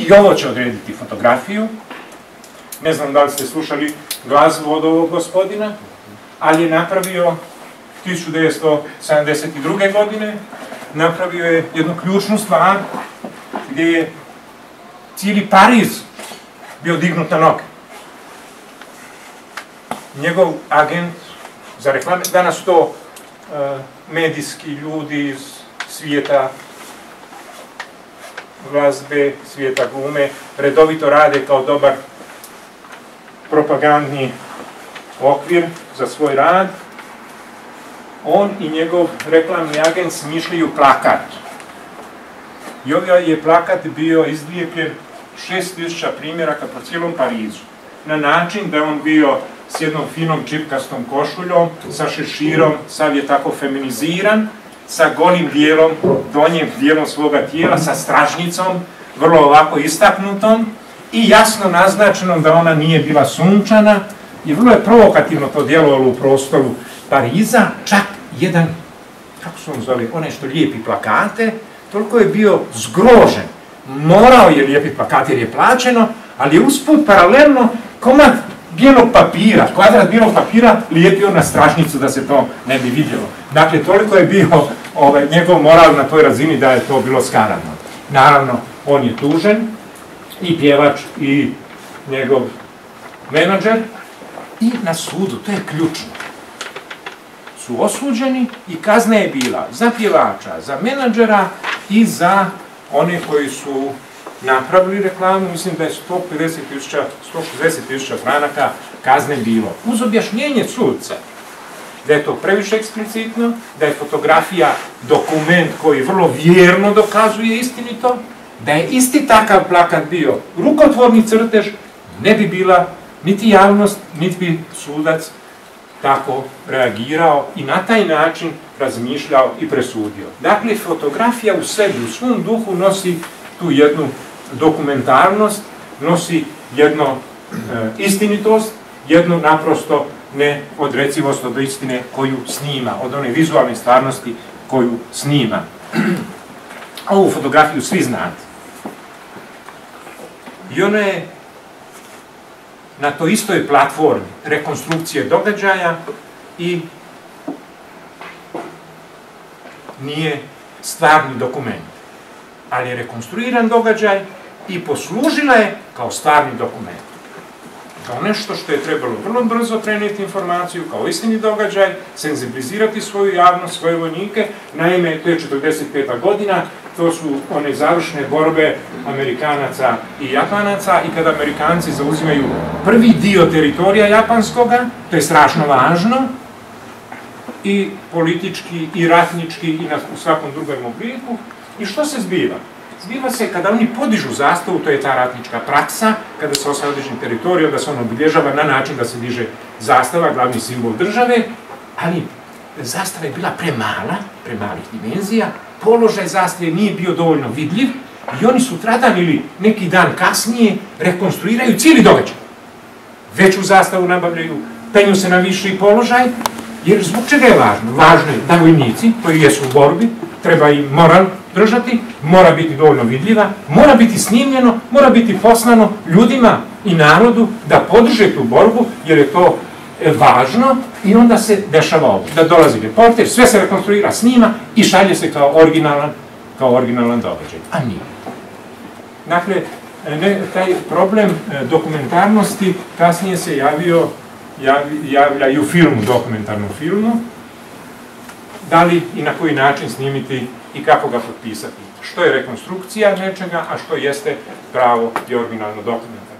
I ovo će odrediti fotografiju. Ne znam da li ste slušali glazbu od ovog gospodina, ali je napravio 1972. godine, napravio je jednu ključnu stvar gdje je cijeli Pariz bio dignut na noge. Njegov agent za reklame, danas to medijski ljudi iz svijeta glazbe, svijeta glume, redovito rade kao dobar propagandni okvir za svoj rad. On i njegov reklamni agent smišljaju plakat. I ovaj je plakat bio izlijepljen 6000 primjeraka po cijelom Parizu. Na način da je on bio s jednom finom čipkastom košuljom, sa šeširom, sav je tako feminiziran, sa golim dijelom, donjim dijelom svoga tijela, sa stražnjicom, vrlo ovako istaknutom i jasno naznačenom da ona nije bila sunčana i vrlo je provokativno to djelovalo u prostoru Pariza, čak jedan, kako se on zove, onaj što lijepi plakate, toliko je bio zgrožen. Morao je lijepiti plakate jer je plaćeno, ali je usput paralelno komad bijelog papira, kvadrat bijelog papira lijepio na stražnicu da se to ne bi vidjelo. Dakle, toliko je bio njegov moral na toj razini da je to bilo skaradno. Naravno, on je tužen, i pjevač, i njegov menadžer, i na sudu, to je ključno, su osuđeni i kazna je bila za pjevača, za menadžera i za one koji su napravili reklamu, mislim da je 160.000 franaka kazne bilo. Uz objašnjenje sudca da je to previše eksplicitno, da je fotografija dokument koji vrlo vjerno dokazuje istinito, da je isti takav plakat bio rukotvorni crtež, ne bi bila niti javnost, niti bi sudac tako reagirao i na taj način razmišljao i presudio. Dakle, fotografija u sebi, u svom duhu nosi tu jednu dokumentarnost, nosi jednu istinitost, jednu naprosto neodrecivost od istine koju snima, od one vizualne stvarnosti koju snima. Ovu fotografiju svi znate. I ona je na toj istoj platformi rekonstrukcije događaja i nije stvarni dokument, ali je rekonstruiran događaj i poslužila je kao stvarni dokument. Kao nešto što je trebalo vrlo brzo prenijeti informaciju, kao istini događaj, senzibilizirati svoju javnost, svoje vojnike. Naime, to je 45. godina, to su one završne borbe Amerikanaca i Japanaca i kada Amerikanci zauzimaju prvi dio teritorija japanskoga, to je strašno važno, i politički, i ratnički, i u svakom drugom obliku. I što se zbiva? Zbiva se kada oni podižu zastavu, to je ta ratnička praksa, kada se osvaja određeni teritorij, onda se on obilježava na način da se diže zastava, glavni simbol države, ali zastava je bila premalih dimenzija, položaj zastave nije bio dovoljno vidljiv i oni sutradan ili neki dan kasnije rekonstruiraju cijeli događaj. Veću zastavu nabavljaju, penju se na viši položaj, jer zbog čega je važno? Važno je da vojnici koji jesu u borbi, treba i moral držati, mora biti dovoljno vidljiva, mora biti snimljeno, mora biti poslano ljudima i narodu da podrže tu borbu, jer je to važno i onda se dešava ovo. Da dolazi reporter, sve se rekonstruira, snima i šalje se kao originalan događaj. A nije. Dakle, taj problem dokumentarnosti kasnije se javlja i u filmu, dokumentarnom filmu. Da li i na koji način snimiti i kako ga potpisati. Što je rekonstrukcija nečega, a što jeste pravo i originalno dokumentarno.